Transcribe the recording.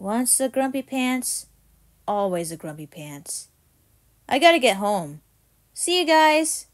Once a grumpy pants, always a grumpy pants. I gotta get home. See you guys!